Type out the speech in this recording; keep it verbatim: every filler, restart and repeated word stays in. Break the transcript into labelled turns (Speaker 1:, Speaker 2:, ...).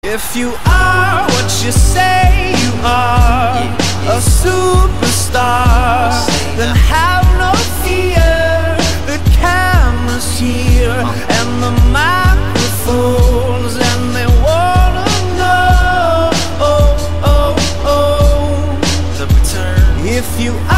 Speaker 1: If you are what you say you are, a superstar, then have no fear. The camera's here and the microphones, and they wanna know, oh, oh, oh, the return. If you